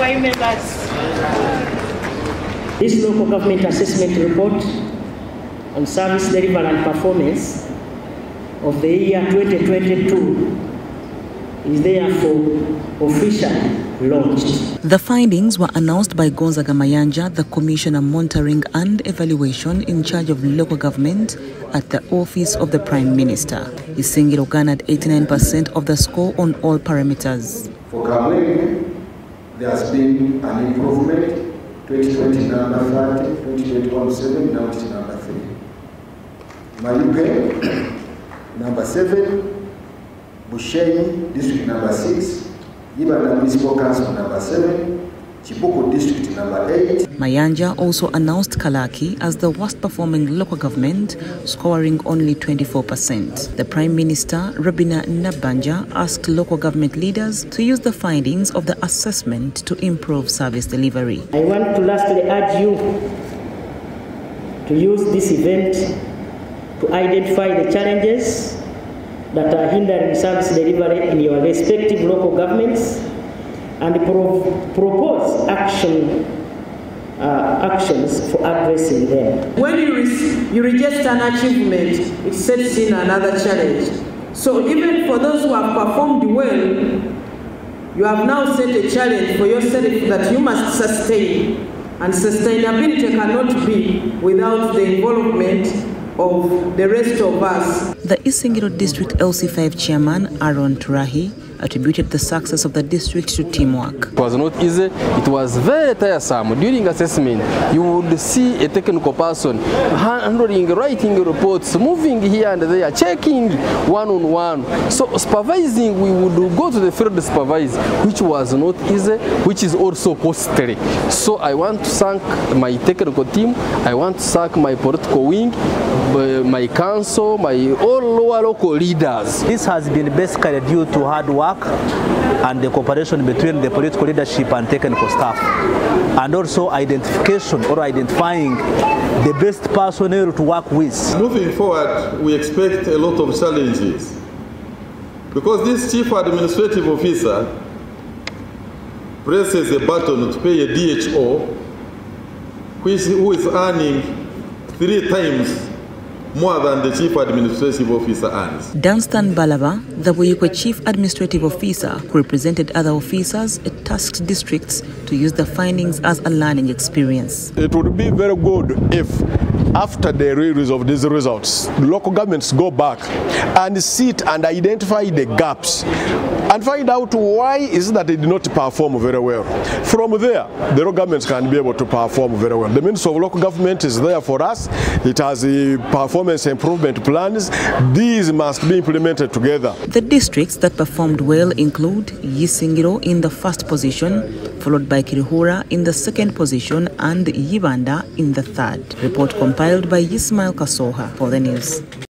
Prime members. This local government assessment report on service delivery and performance of the year 2022 is therefore officially launched. The findings were announced by Gonzaga Mayanja, the Commissioner Monitoring and Evaluation in charge of local government at the Office of the Prime Minister. Isingiro garnered 89% of the score on all parameters. For Kamwenge, there has been an improvement. 2020 number 30, 2021 7, now it's number 3. Mayuge, number 7. Bushenyi, district number 6, Yibanda Municipal Council number 7, Chibuku district number 8. Mayanja also announced Kalaki as the worst performing local government, scoring only 24%. The Prime Minister, Robina Nabanja, asked local government leaders to use the findings of the assessment to improve service delivery. I want to lastly urge you to use this event to identify the challenges that are hindering service delivery in your respective local governments and propose actions for addressing them. When you register an achievement, it sets in another challenge. So even for those who have performed well, you have now set a challenge for yourself that you must sustain. And sustainability cannot be without the involvement of the rest of us. The Isingiro District LC5 Chairman, Aaron Turahi, attributed the success of the district to teamwork. It was not easy, it was very tiresome. During assessment, you would see a technical person handling, writing reports, moving here and there, checking one-on-one. So supervising, we would go to the field supervise, which was not easy, which is also costly. So I want to thank my technical team, I want to thank my political wing, my council, my all local leaders. This has been basically due to hard work and the cooperation between the political leadership and technical staff, and also identification or identifying the best personnel to work with. Moving forward, we expect a lot of challenges because this chief administrative officer presses a button to pay a DHO who is earning 3 times more than the chief administrative officer earns. Dunstan Balaba, the Buyukwe chief administrative officer, who represented other officers at tasked districts to use the findings as a learning experience. It would be very good if, after the release of these results, local governments go back and sit and identify the gaps and find out why is it that they did not perform very well. From there, the local governments can be able to perform very well. The Ministry of Local Government is there for us. It has the performance improvement plans. These must be implemented together. The districts that performed well include Isingiro in the first position, followed by Kirihura in the second position and Yibanda in the third. Report compiled by Ismail Kasoha for the news.